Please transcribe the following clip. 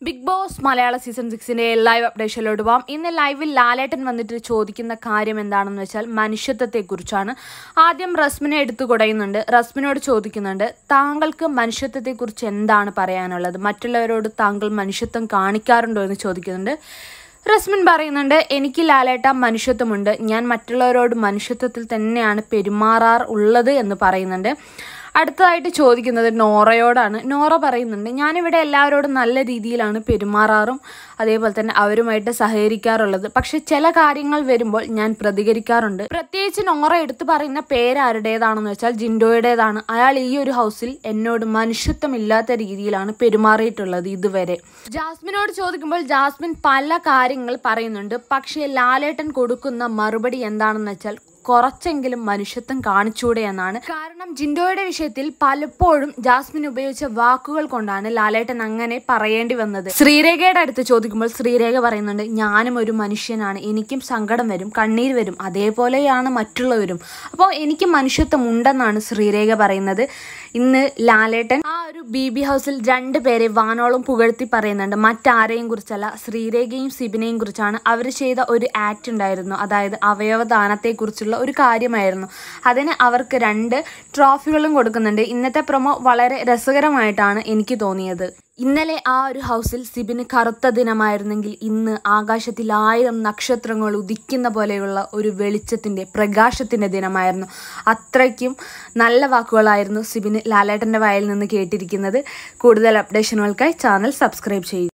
Big Boss മലയാള season 6 live അപ്ഡേഷനിലോട്ട് പോകാം. ഇന്ന് ലൈവിൽ ലാലേട്ടൻ വന്നിട്ട് ചോദിക്കുന്ന കാര്യം എന്താണെന്ന് വെച്ചാൽ മനുഷ്യത്വത്തെക്കുറിച്ചാണ്. ആദ്യം റസ്മിനെ എടുത്തു കുടയുന്നുണ്ട്. റസ്മിനോട് ചോദിക്കുന്നുണ്ട്, താങ്കൾക്ക് മനുഷ്യത്വത്തെക്കുറിച്ച് എന്താണ് പറയാനുള്ളത്, മറ്റുള്ളവരോട് താങ്കൾ മനുഷ്യത്വം കാണിക്കാറുണ്ടോ എന്ന് ചോദിക്കുന്നുണ്ട്. റസ്മിൻ പറയുന്നുണ്ട്, എനിക്ക് ലാലേട്ട മനുഷ്യത്വമുണ്ട്, ഞാൻ മറ്റുള്ളവരോട് മനുഷ്യത്വത്തിൽ തന്നെയാണ് പെരുമാറാറുള്ളത് എന്ന് പറയുന്നുണ്ട്. അടുത്തതായിട്ട് ചോദിക്കുന്നത് നോറയോടാണ്. നോറ പറയുന്നുണ്ട്, ഞാനിവിടെ എല്ലാവരോടും നല്ല രീതിയിലാണ് പെരുമാറാറും അതേപോലെ തന്നെ അവരുമായിട്ട് സഹകരിക്കാറുള്ളത്. പക്ഷെ ചില കാര്യങ്ങൾ വരുമ്പോൾ ഞാൻ പ്രതികരിക്കാറുണ്ട്. പ്രത്യേകിച്ച് നോറ എടുത്തു പറയുന്ന പേരാരുടേതാണെന്ന് വെച്ചാൽ ജിൻഡോയുടേതാണ്. അയാൾ ഈ ഒരു ഹൗസിൽ എന്നോട് മനുഷ്യത്വമില്ലാത്ത രീതിയിലാണ് പെരുമാറിയിട്ടുള്ളത് ഇതുവരെ. ജാസ്മിനോട് ചോദിക്കുമ്പോൾ ജാസ്മിൻ പല കാര്യങ്ങൾ പറയുന്നുണ്ട്. പക്ഷേ ലാലേട്ടൻ കൊടുക്കുന്ന മറുപടി എന്താണെന്ന് വെച്ചാൽ കുറച്ചെങ്കിലും മനുഷ്യത്വം കാണിച്ചൂടെ എന്നാണ്. കാരണം ജിൻഡോയുടെ വിഷയത്തിൽ പലപ്പോഴും ജാസ്മിൻ ഉപയോഗിച്ച വാക്കുകൾ കൊണ്ടാണ് ലാലേട്ടൻ അങ്ങനെ പറയേണ്ടി വന്നത്. ശ്രീരേഖയുടെ അടുത്ത് ചോദിക്കുമ്പോൾ ശ്രീരേഖ പറയുന്നുണ്ട്, ഞാനും ഒരു മനുഷ്യനാണ്, എനിക്കും സങ്കടം വരും, കണ്ണീര് വരും, അതേപോലെയാണ് മറ്റുള്ളവരും, അപ്പോൾ എനിക്ക് മനുഷ്യത്വം ഉണ്ടെന്നാണ് ശ്രീരേഖ പറയുന്നത്. ഇന്ന് ലാലേട്ടൻ ആ ഒരു BB ഹൗസിൽ 2 പേരെ വാനോളം പുകഴ്ത്തി പറയുന്നുണ്ട്. മറ്റാരെയും കുറിച്ചല്ല, ശ്രീരേഖയും സിബിനെയും കുറിച്ചാണ്. അവർ ചെയ്ത ഒരു ആക്ട് ഉണ്ടായിരുന്നു, അതായത് അവയവദാനത്തെക്കുറിച്ചുള്ള ഒരു കാര്യമായിരുന്നു. അതിന് അവർക്ക് 2 ട്രോഫികളും കൊടുക്കുന്നുണ്ട്. ഇന്നത്തെ പ്രൊമോ വളരെ രസകരമായിട്ടാണ് എനിക്ക് തോന്നിയത്. ഇന്നലെ ആ ഒരു ഹൗസിൽ സിബിന് കറുത്ത ദിനമായിരുന്നെങ്കിൽ ഇന്ന് ആകാശത്തിൽ 1000 നക്ഷത്രങ്ങൾ ഉദിക്കുന്ന പോലെയുള്ള ഒരു വെളിച്ചത്തിൻ്റെ പ്രകാശത്തിൻ്റെ ദിനമായിരുന്നു. അത്രയ്ക്കും നല്ല വാക്കുകളായിരുന്നു സിബിന് ലാലേട്ടൻ്റെ വായിൽ നിന്ന് കേട്ടിരിക്കുന്നത്. കൂടുതൽ അപ്ഡേഷനുകൾക്കായി ചാനൽ സബ്സ്ക്രൈബ് ചെയ്യുക.